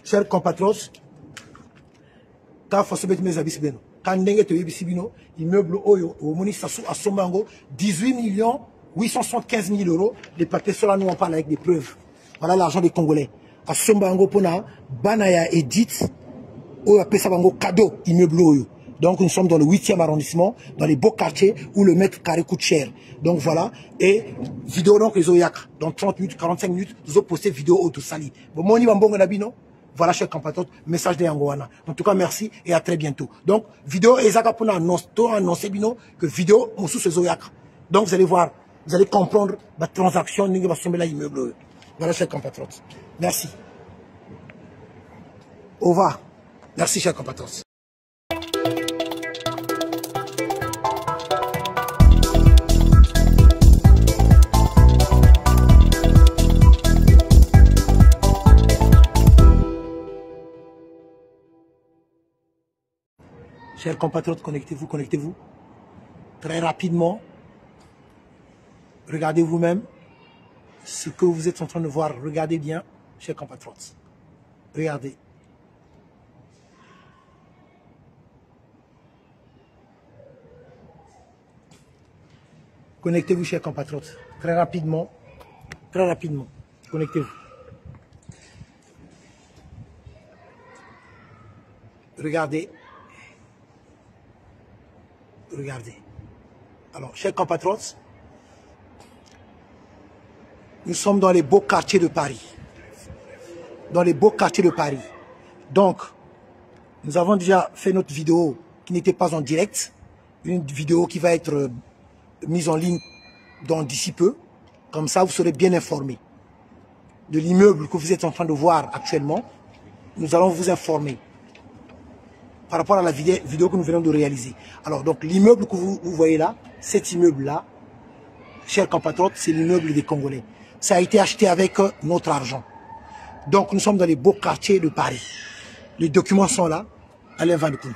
chers compatriotes, quand Fasobet mes habits beno, quand Ndenge te yibisi bino, immeuble Oyo, au Moni Sassou à Sombango, 18 875 000 euros. Les papiers sont là, nous on parle avec des preuves. Voilà l'argent des Congolais. À Sombango, Pona, Banaya Edith, Oyo appelle ça Bango cadeau, immeuble Oyo. Donc nous sommes dans le 8e arrondissement, dans les beaux quartiers où le mètre carré coûte cher. Donc voilà. Et vidéo donc les Oyak. Dans 30 minutes, 45 minutes, nous avons posté vidéo auto sali. Bon, moni bambongo nabino. Voilà, chers compatriotes, message de Yangoana. En tout cas, merci et à très bientôt. Donc, vidéo Ezaka pour annoncer bino que vidéo Moussou se Zoyak. Donc vous allez voir, vous allez comprendre la transaction n'inga basomela immeuble. Voilà, chers compatriotes. Merci. Au revoir. Merci, chers compatriotes. Chers compatriotes, connectez-vous, connectez-vous. Très rapidement, regardez vous-même ce que vous êtes en train de voir. Regardez bien, chers compatriotes. Regardez. Connectez-vous, chers compatriotes. Très rapidement. Très rapidement. Connectez-vous. Regardez. Regardez. Alors, chers compatriotes, nous sommes dans les beaux quartiers de Paris. Dans les beaux quartiers de Paris. Donc, nous avons déjà fait notre vidéo qui n'était pas en direct. Une vidéo qui va être mise en ligne d'ici peu. Comme ça, vous serez bien informés de l'immeuble que vous êtes en train de voir actuellement. Nous allons vous informer par rapport à la vidéo que nous venons de réaliser. Alors, donc, l'immeuble que vous voyez là, cet immeuble-là, chers compatriotes, c'est l'immeuble des Congolais. Ça a été acheté avec notre argent. Donc, nous sommes dans les beaux quartiers de Paris. Les documents sont là. Alain Van Koun.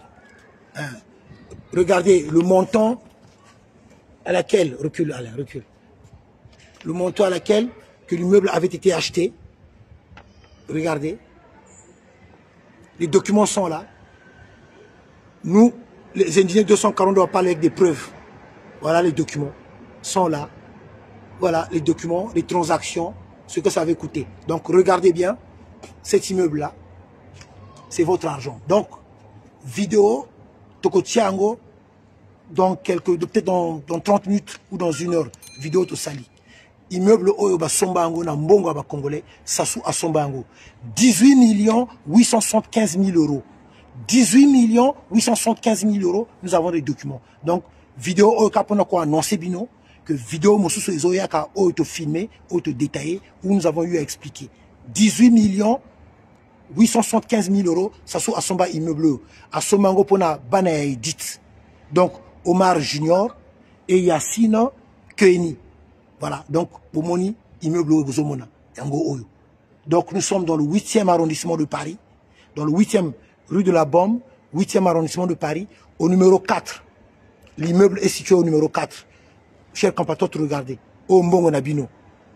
Regardez le montant à laquelle, recule Alain, recule. Le montant à laquelle que l'immeuble avait été acheté. Regardez. Les documents sont là. Nous, les ingénieurs 240 doivent parler avec des preuves. Voilà, les documents sont là. Voilà, les documents, les transactions, ce que ça avait coûté. Donc, regardez bien, cet immeuble-là, c'est votre argent. Donc, vidéo, Toko Tiango, peut-être dans 30 minutes ou dans 1 heure, vidéo to sali. Immeuble Oyoba Sombango, na Mbongo ba Congolais, Sassou à Sombango. 18 875 000 euros. 18 875 000 euros, nous avons des documents. Donc, vidéo Oyokapona ko annoncé bino, que vidéo Mosusu Ezoyaka Oyoto filmé, Oyoto détaillé, où nous avons eu à expliquer. 18 875 000 euros, Sassou à Somba immeuble. À Sombango pona Banaya Edith. Donc, Omar Junior et Yassine Keini. Voilà, donc, Pomoni, immeuble Ozomona, Yango Oyo. Donc, nous sommes dans le 8e arrondissement de Paris, dans le 8e rue de la Bombe, 8e arrondissement de Paris, au numéro 4. L'immeuble est situé au numéro 4. Chers compatriotes, regardez. Au Mbongo Nabino.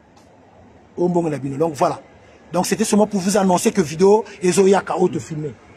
Au Mbongo Nabino. Donc, voilà. Donc, c'était seulement pour vous annoncer que vidéo Ezoyaka Oto filmé.